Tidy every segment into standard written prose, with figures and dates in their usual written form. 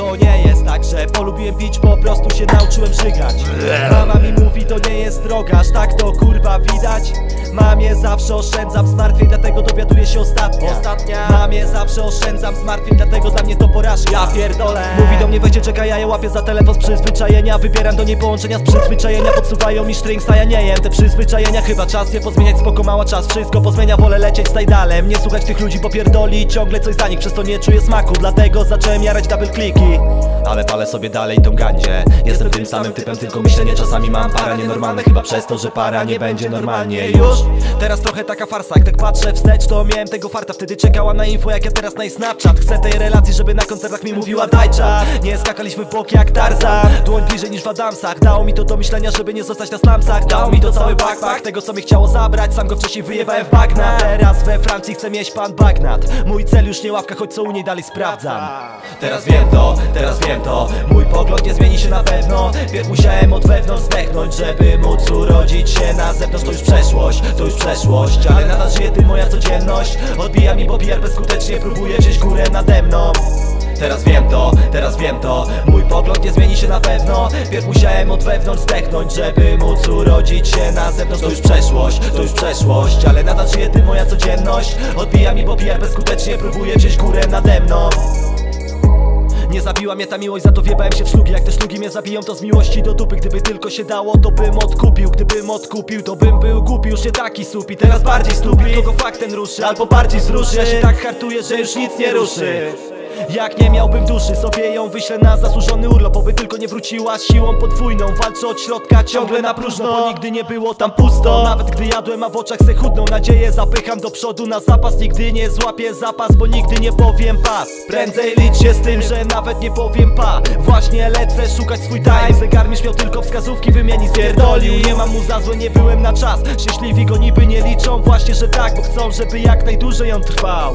To nie jest tak, że polubiłem pić, po prostu się nauczyłem żygać. Mama mi mówi, to nie jest droga, aż tak to kurwa widać. Mamie zawsze oszczędzam zmartwień, dlatego dowiaduję się ostatnia. Mamie zawsze oszczędzam zmartwień, dlatego dla mnie to porażka. Ja pierdolę. Mówi do mnie, weźcie czekaj, ja je łapię za telefon z przyzwyczajenia. Wybieram do niej połączenia z przyzwyczajenia. Podsuwają mi strings, a ja nie jem te przyzwyczajenia. Chyba czas je pozmieniać, spoko mała, czas wszystko pozmienia. Wolę lecieć stajdalem, nie słuchać tych ludzi, bo pierdoli ciągle coś za nich, przez to nie czuję smaku. Dlatego zacząłem jarać double kliki. Ale palę sobie dalej tą gandzie. Jestem tym samym typem, tylko myślenie czasami mam para nienormalne. Chyba przez to, że para nie będzie normalnie już. Teraz trochę taka farsa, jak tak patrzę wstecz, to miałem tego farta. Wtedy czekała na info, jak ja teraz na jej Snapchat. Chcę tej relacji, żeby na koncertach mi mówiła daj czat. Nie skakaliśmy w bok jak Tarzan, dłoń bliżej niż w Adamsach. Dało mi to do myślenia, żeby nie zostać na slumsach. Dało mi to cały backpack tego, co mi chciało zabrać. Sam go wcześniej wyjebałem w bagna. Teraz we Francji chcę mieć pan bagnat. Mój cel już nie ławka, choć co u niej dalej sprawdzam. Teraz wiem to, mój pogląd nie zmieni się na pewno. Pierw musiałem od wewnątrz zdechnąć, żeby móc urodzić się na zewnątrz. To już przeszłość, ale nadal żyje tym moja codzienność. Odbija mi, bo PR bezskutecznie próbuje wziąć górę nade mną. Teraz wiem to, mój pogląd nie zmieni się na pewno. Pierw musiałem od wewnątrz zdechnąć, żeby móc urodzić się na zewnątrz. To już przeszłość, ale nadal żyje tym moja codzienność. Odbija mi, bo PR bezskutecznie próbuje wziąć górę nade mną. Nie zabiła mnie ta miłość, za to wjebałem się w szlugi. Jak te szlugi mnie zabiją, to z miłości do dupy. Gdyby tylko się dało, to bym odkupił. Gdybym odkupił, to bym był głupi. Już nie taki supi, teraz bardziej stupi. Kogo fakt ten ruszy, albo bardziej wzruszy. Ja się tak hartuję, że już nic nie ruszy. Jak nie miałbym duszy, sobie ją wyślę na zasłużony urlop. Oby tylko nie wróciła z siłą podwójną. Walczę od środka ciągle na próżno, bo nigdy nie było tam pusto. Nawet gdy jadłem, a w oczach se chudną nadzieję zapycham do przodu na zapas. Nigdy nie złapię zapas, bo nigdy nie powiem pas. Prędzej licz się z tym, że nawet nie powiem pa. Właśnie lecę szukać swój time. Zegar mi śmiał tylko wskazówki wymieni, spierdolił. Nie mam mu za złe, nie byłem na czas. Szczęśliwi go niby nie liczą, właśnie że tak, bo chcą, żeby jak najdłużej on trwał.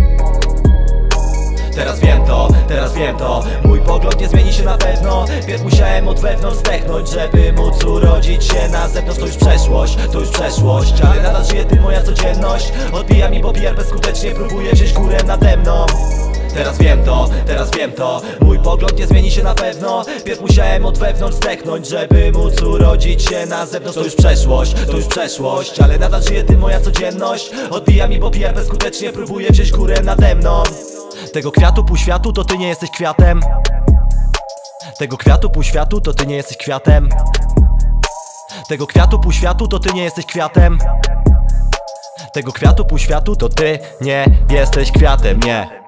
Teraz wiem to, mój pogląd nie zmieni się na pewno. Pierw musiałem od wewnątrz zdechnąć, żeby móc urodzić się na zewnątrz. To już przeszłość, ale nadal żyje tym moja codzienność. Odbija mi, bo PR bezskutecznie próbuje wziąć górę nade mną. Teraz wiem to, mój pogląd nie zmieni się na pewno. Pierw musiałem od wewnątrz zdechnąć, żeby móc urodzić się na zewnątrz. To już przeszłość, ale nadal żyje tym moja codzienność. Odbija mi, bo PR bezskutecznie próbuje wziąć górę nade mną. Tego kwiatu pół światu, to ty nie jesteś kwiatem. Tego kwiatu pół światu, to ty nie jesteś kwiatem. Tego kwiatu pół światu, to ty nie jesteś kwiatem. Tego kwiatu pół światu, to ty nie jesteś kwiatem, nie.